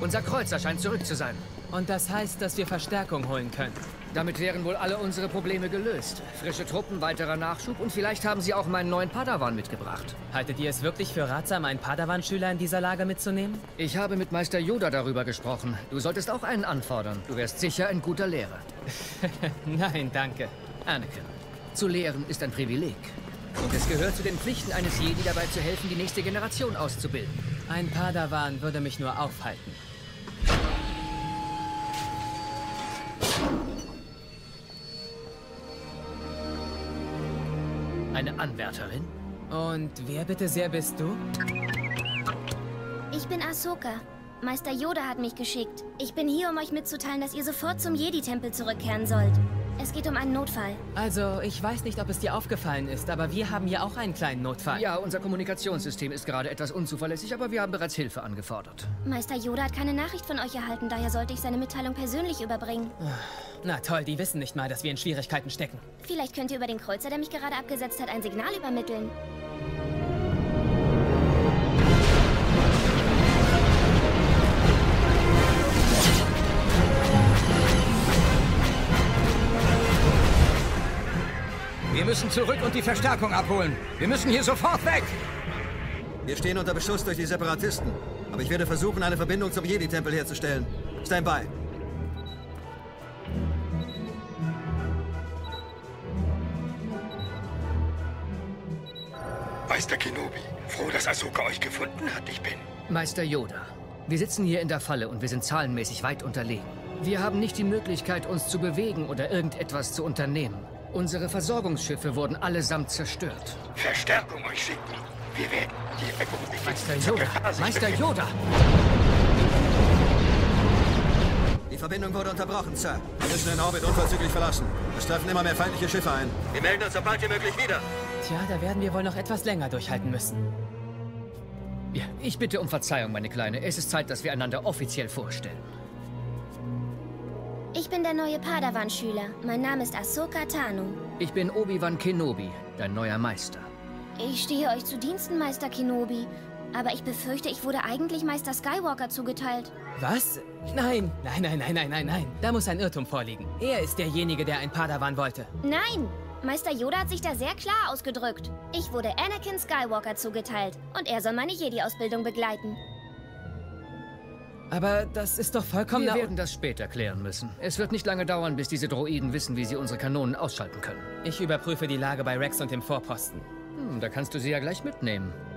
Unser Kreuzer scheint zurück zu sein. Und das heißt, dass wir Verstärkung holen können. Damit wären wohl alle unsere Probleme gelöst. Frische Truppen, weiterer Nachschub und vielleicht haben sie auch meinen neuen Padawan mitgebracht. Haltet ihr es wirklich für ratsam, einen Padawan-Schüler in dieser Lage mitzunehmen? Ich habe mit Meister Yoda darüber gesprochen. Du solltest auch einen anfordern. Du wärst sicher ein guter Lehrer. Nein, danke. Anakin, zu lehren ist ein Privileg. Und es gehört zu den Pflichten eines Jedi, dabei zu helfen, die nächste Generation auszubilden. Ein Padawan würde mich nur aufhalten. Eine Anwärterin? Und wer bitte sehr bist du? Ich bin Ahsoka. Meister Yoda hat mich geschickt. Ich bin hier, um euch mitzuteilen, dass ihr sofort zum Jedi-Tempel zurückkehren sollt. Es geht um einen Notfall. Also, ich weiß nicht, ob es dir aufgefallen ist, aber wir haben hier auch einen kleinen Notfall. Ja, unser Kommunikationssystem ist gerade etwas unzuverlässig, aber wir haben bereits Hilfe angefordert. Meister Yoda hat keine Nachricht von euch erhalten, daher sollte ich seine Mitteilung persönlich überbringen. Na toll, die wissen nicht mal, dass wir in Schwierigkeiten stecken. Vielleicht könnt ihr über den Kreuzer, der mich gerade abgesetzt hat, ein Signal übermitteln. Wir müssen zurück und die Verstärkung abholen. Wir müssen hier sofort weg. Wir stehen unter Beschuss durch die Separatisten. Aber ich werde versuchen, eine Verbindung zum Jedi-Tempel herzustellen. Stand by. Meister Kenobi, froh, dass Ahsoka euch gefunden hat. Ich bin... Meister Yoda, wir sitzen hier in der Falle und wir sind zahlenmäßig weit unterlegen. Wir haben nicht die Möglichkeit, uns zu bewegen oder irgendetwas zu unternehmen. Unsere Versorgungsschiffe wurden allesamt zerstört. Verstärkung euch schicken. Wir werden die Republik... Meister Yoda! Meister Yoda! Die Verbindung wurde unterbrochen, Sir. Wir müssen den Orbit unverzüglich verlassen. Es treffen immer mehr feindliche Schiffe ein. Wir melden uns so bald wie möglich wieder. Tja, da werden wir wohl noch etwas länger durchhalten müssen. Ja, ich bitte um Verzeihung, meine Kleine. Es ist Zeit, dass wir einander offiziell vorstellen. Ich bin der neue Padawan-Schüler. Mein Name ist Ahsoka Tano. Ich bin Obi-Wan Kenobi, dein neuer Meister. Ich stehe euch zu Diensten, Meister Kenobi. Aber ich befürchte, ich wurde eigentlich Meister Skywalker zugeteilt. Was? Nein, nein, nein, nein, nein, nein, nein. Da muss ein Irrtum vorliegen. Er ist derjenige, der ein Padawan wollte. Nein! Meister Yoda hat sich da sehr klar ausgedrückt. Ich wurde Anakin Skywalker zugeteilt. Und er soll meine Jedi-Ausbildung begleiten. Aber das ist doch vollkommen... Wir werden das später klären müssen. Es wird nicht lange dauern, bis diese Droiden wissen, wie sie unsere Kanonen ausschalten können. Ich überprüfe die Lage bei Rex und dem Vorposten. Da kannst du sie ja gleich mitnehmen.